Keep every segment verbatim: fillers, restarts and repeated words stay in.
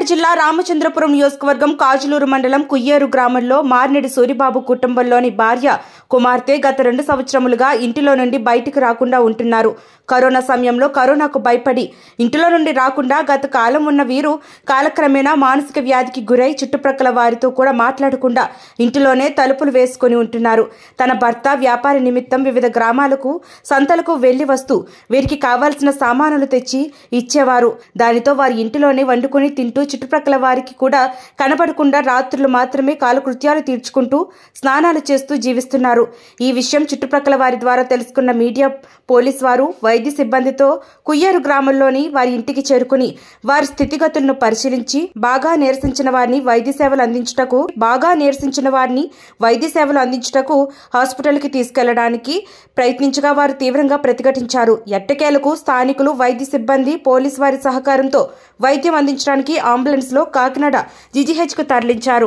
కాకినాడ జిల్లా రామచంద్రపురం నియోజకవర్గం కాజులూరు మండలం కుయ్యేరు గ్రామంలో మార్నిడి సూరిబాబు కుటుంబంలోని భార్య కుమార్తె గత రెండు సంవత్సరములుగా ఇంటిలో నుండి బయటికి రాకుండా ఉంటున్నారు. కరోనా సమయంలో కరోనాకు భయపడి ఇంటిలో నుండి రాకుండా గత కాలం ఉన్న వీరు కాలక్రమేణా మానసిక వ్యాధికి గురై చుట్టుప్రక్కల వారితో కూడా మాట్లాడకుండా ఇంటిలోనే తలుపులు వేసుకుని ఉంటున్నారు. తన భర్త వ్యాపార నిమిత్తం వివిధ గ్రామాలకు సంతలకు వెళ్లి వస్తూ వీరికి కావాల్సిన సామానులు తెచ్చి ఇచ్చేవారు. దానితో వారి ఇంటిలోనే వండుకొని తింటూ చుట్టుప్రక్కల వారికి కూడా కనబడకుండా రాత్రులు మాత్రమే కాలకృత్యాలు తీర్చుకుంటూ స్నానాలు చేస్తూ జీవిస్తున్నారు. ఈ విషయం చుట్టుప్రక్కల వారి ద్వారా తెలుసుకున్న మీడియా పోలీస్ వారు వైద్య సిబ్బందితో కుయ్యేరు గ్రామంలోని వారి ఇంటికి చేరుకుని వారి స్థితిగతులను పరిశీలించి బాగా నీరసించిన వారిని వైద్య సేవలు అందించుటకు బాగా నీరసించిన వారిని వైద్య సేవలు అందించుటకు హాస్పిటల్కి తీసుకెళ్లడానికి ప్రయత్నించగా వారు తీవ్రంగా ప్రతిఘటించారు. ఎట్టకేలకు స్థానికులు వైద్య సిబ్బంది పోలీసు వారి సహకారంతో వైద్యం అందించడానికి అంబులెన్స్ లో కాకినాడ జీజీహెచ్ కు తరలించారు.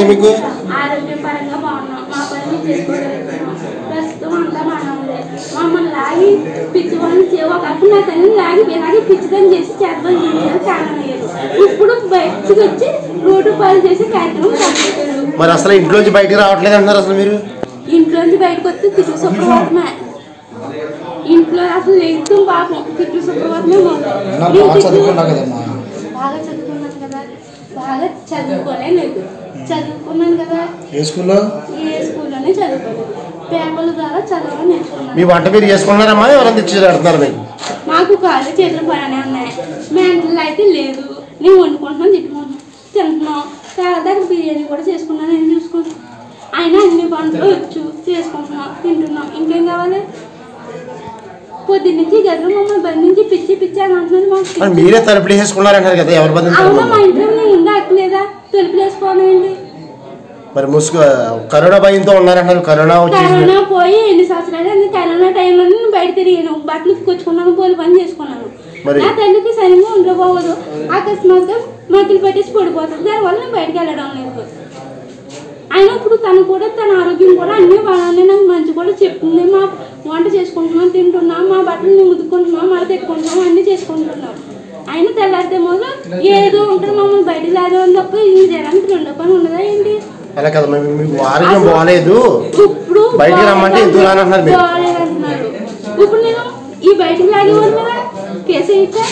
మమ్మల్ని లాగి పిచ్చి వాళ్ళని ఒకప్పుడు నా తల్లిని లాగి ఇలాగే పిచ్చిదని చేసి చేద్దాం చేయాలి కారణం లేదు. ఇప్పుడు బయటకు వచ్చి రోడ్డు పాలు చేసే కార్యక్రమం చేస్తారు. మరి అసలు ఇంట్లోంచి బయటకు రావట్లేదు అంటారు. అసలు మీరు ఇంట్లోంచి బయటకు వస్తే తిట్లు శుభ్రవాతమే. ఇంట్లో అసలు లేదు పాపం తిట్లు శుభ్రవాతమే. బాగా చదువుకున్నాను కదా, బాగా చదువుకోలే లేదు చదువుకున్నాను కదా. ఏ స్కూల్లో ఏ స్కూల్లోనే చదువుకోలేదు. పేపర్ల ద్వారా చదవడం నేర్చుకున్నాను. మీ వంట మీరు చేసుకున్నారమ్మా? ఎవరైనా తెచ్చి పెడుతున్నారు మీకు? మాకు కాళ్ళు చేతులు పనే ఉన్నాయి. మెంటల్ అయితే లేదు. నేను వండుకుంటున్నాను, తిట్టుకుంటున్నాను, తింటున్నాం. దగ్గర బిర్యానీ కూడా చేసుకున్నాను, నేను చూసుకుంటాను. అయినా అన్ని వంటలు వచ్చు, చేసుకుంటున్నాం, తింటున్నాం. ఇంకేం కావాలి? పొద్దున్న నుంచి గదిలో మమ్మల్ని బంధించి పిచ్చి పిచ్చి అని అంటున్నారు. మాకు మీరే తలుపులు వేసుకున్నారంటారు కదా, ఎవరు బంధించారు? అవునా, మా ఇంట్లో నేను ఉందా అక్కలేదా తలుపులు వేసుకోవాలండి. మరి ముసుగు కరోనా భయంతో ఉన్నారంటారు. కరోనా కరోనా పోయి ఎన్ని సంవత్సరాలు అన్ని కరోనా టైంలో నేను బయట తిరిగాను, బట్టలు కొచ్చుకున్నాను, పోలి పని చేసుకున్నాను. నా తల్లికి సరిగ్గా ఉండబోదు. అకస్మాత్తుగా మతులు పెట్టేసి పడిపోతుంది. దానివల్ల నేను బయటకు వెళ్ళడం లేదు. అయినా ఇప్పుడు తను కూడా తన ఆరోగ్యం కూడా అన్నీ బాగానే నాకు మంచి కూడా చెప్తుంది. మా వంట చేసుకుంటున్నాం, తింటున్నాం, మా బట్టలు ముద్దుకుంటున్నాం, మళ్ళీ తెట్టుకుంటున్నాం, అన్నీ చేసుకుంటున్నాం. అయినా తెల్లారితే మొదలు ఏదో ఉంటుంది మమ్మల్ని బయటకు లాగడం తప్ప ఈ జనానికి రెండో పని ఉండదా ఏంటి? అలా కదా, మీకు ఆరోగ్యం బాగాలేదు, ఇప్పుడు బయటికి రమ్మంటే ఎందుకు రానంటున్నారు. ఇప్పుడు నేను ఈ బయటకు లాగేవాళ్ళు కదా కేసు ఇచ్చా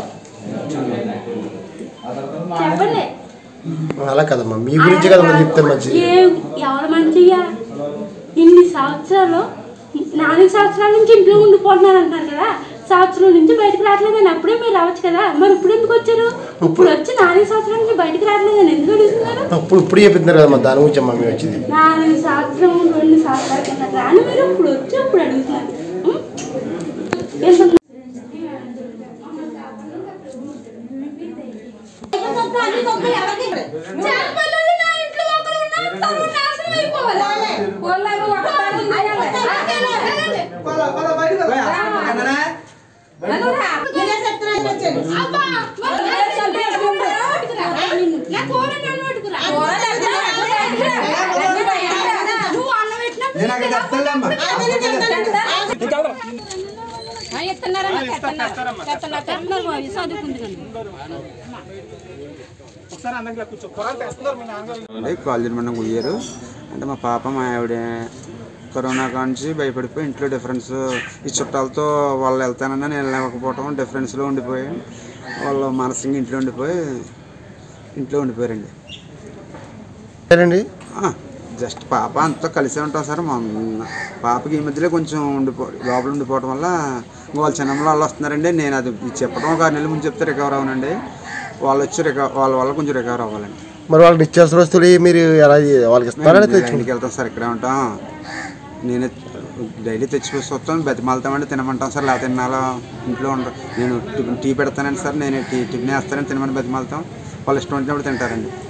చెప్పండి. అలా కదమ్మా, మీ గురించి కదా చెప్తారు. మంచి ఎవరు మంచిగా ఇన్ని సంవత్సరాలు నాలుగు సంవత్సరాల నుంచి ఇంట్లో ఉండిపోతున్నారు అంటారు కదా. సంవత్సరం నుంచి బయటకు రావట్లేదని అప్పుడే మీరు రావచ్చు కదా. మరి ఇప్పుడు ఎందుకు వచ్చారు? ఇప్పుడు వచ్చి నాలుగు సంవత్సరాల నుంచి బయటకు రావట్లేదని ఎందుకు అడుగుతున్నారు? ఇప్పుడు ఇప్పుడు చెప్తున్నారు కదా దాని గురించి అమ్మా. మేము వచ్చింది నాలుగు సంవత్సరం రెండు సంవత్సరాల కింద రాని మీరు ఇప్పుడు వచ్చి ఇప్పుడు అడుగుతున్నారు. కాలేజీ మనం కుయ్యారు అంటే మా పాప మా ఆవిడ కరోనా కాంచి భయపడిపోయి ఇంట్లో డిఫరెన్స్ ఈ చుట్టాలతో వాళ్ళు వెళ్తానన్నా నేను వెళ్ళకపోవటం డిఫరెన్స్లో ఉండిపోయి వాళ్ళు మనసింగా ఇంట్లో ఉండిపోయి ఇంట్లో ఉండిపోయారండి. సరేండి, జస్ట్ పాప అంతా కలిసే ఉంటాం సార్. మా పాపకి ఈ మధ్యలో కొంచెం ఉండిపో లోపల ఉండిపోవడం వల్ల వాళ్ళ చిన్నమ్మలో వాళ్ళు వస్తున్నారండి. నేను అది చెప్పడం ఒక ఆరు నెలల ముందు చెప్తే రికవర్ అవునండి. వాళ్ళు వచ్చి రికవర్ వాళ్ళ వల్ల కొంచెం రికవర్ అవ్వాలండి. మరి వాళ్ళకి నిత్యావసర వస్తువులు మీరు ఎలా వాళ్ళకి ఇస్తారని ఇంటికి వెళ్తాం సార్. ఇక్కడే ఉంటాం. నేనే డైలీ తెచ్చిపోయి వస్తాం, బతిమాలుతామంటే తినమంటాం సార్. లేకపోతే తినాలో ఇంట్లో ఉండరు. నేను టీ పెడతానండి సార్, నేను టీ టిఫిన్ వేస్తానని తినమని బతిమాలుతాం. వాళ్ళు ఇష్టం వచ్చినప్పుడు తింటారండి.